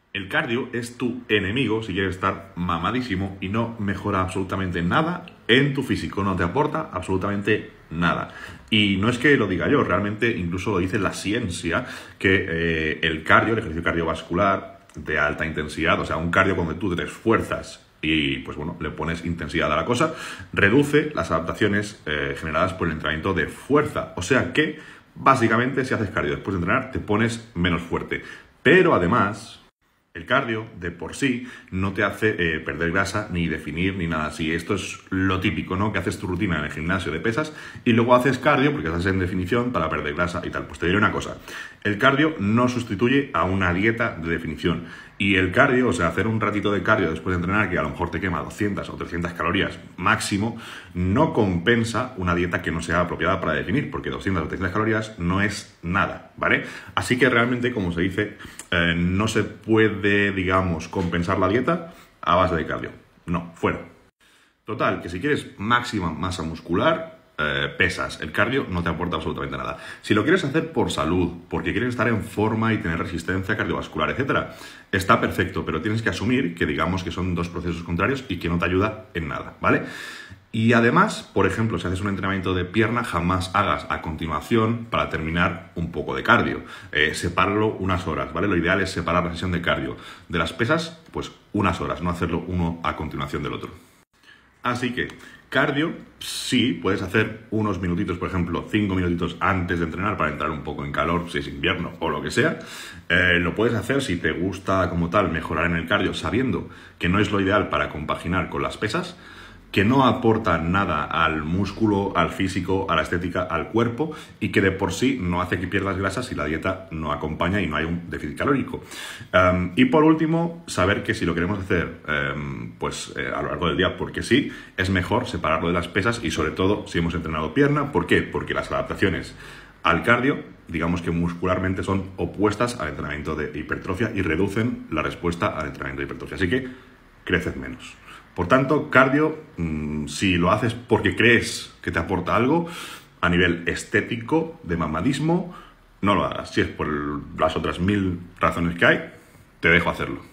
El cardio es tu enemigo si quieres estar mamadísimo y no mejora absolutamente nada en tu físico, no te aporta absolutamente nada. Y no es que lo diga yo, realmente incluso lo dice la ciencia, que el cardio, el ejercicio cardiovascular de alta intensidad, o sea, un cardio cuando tú te esfuerzas y pues bueno, le pones intensidad a la cosa, reduce las adaptaciones generadas por el entrenamiento de fuerza. O sea que, básicamente, si haces cardio después de entrenar, te pones menos fuerte. Pero además, el cardio, de por sí, no te hace perder grasa, ni definir, ni nada así. Esto es lo típico, ¿no? Que haces tu rutina en el gimnasio de pesas y luego haces cardio porque estás en definición para perder grasa y tal. Pues te diré una cosa. El cardio no sustituye a una dieta de definición. Y el cardio, o sea, hacer un ratito de cardio después de entrenar, que a lo mejor te quema 200 o 300 calorías máximo, no compensa una dieta que no sea apropiada para definir, porque 200 o 300 calorías no es nada, ¿vale? Así que realmente, como se dice, no se puede, digamos, compensar la dieta a base de cardio. No, fuera. Total, que si quieres máxima masa muscular, pesas. El cardio no te aporta absolutamente nada. Si lo quieres hacer por salud, porque quieres estar en forma y tener resistencia cardiovascular, etcétera, está perfecto, pero tienes que asumir que digamos que son dos procesos contrarios y que no te ayuda en nada, ¿vale? Y además, por ejemplo, si haces un entrenamiento de pierna, jamás hagas a continuación para terminar un poco de cardio. Sepáralo unas horas, ¿vale? Lo ideal es separar la sesión de cardio de las pesas, pues unas horas, no hacerlo uno a continuación del otro. Así que, cardio, sí, puedes hacer unos minutitos, por ejemplo, 5 minutitos antes de entrenar para entrar un poco en calor, si es invierno o lo que sea. Lo puedes hacer si te gusta como tal mejorar en el cardio, sabiendo que no es lo ideal para compaginar con las pesas, que no aporta nada al músculo, al físico, a la estética, al cuerpo y que de por sí no hace que pierdas grasa si la dieta no acompaña y no hay un déficit calórico. Y por último, saber que si lo queremos hacer a lo largo del día, porque sí, es mejor separarlo de las pesas y sobre todo si hemos entrenado pierna. ¿Por qué? Porque las adaptaciones al cardio, digamos que muscularmente son opuestas al entrenamiento de hipertrofia y reducen la respuesta al entrenamiento de hipertrofia. Así que creces menos. Por tanto, cardio, si lo haces porque crees que te aporta algo, a nivel estético, de mamadismo, no lo hagas. Si es por las otras 1000 razones que hay, te dejo hacerlo.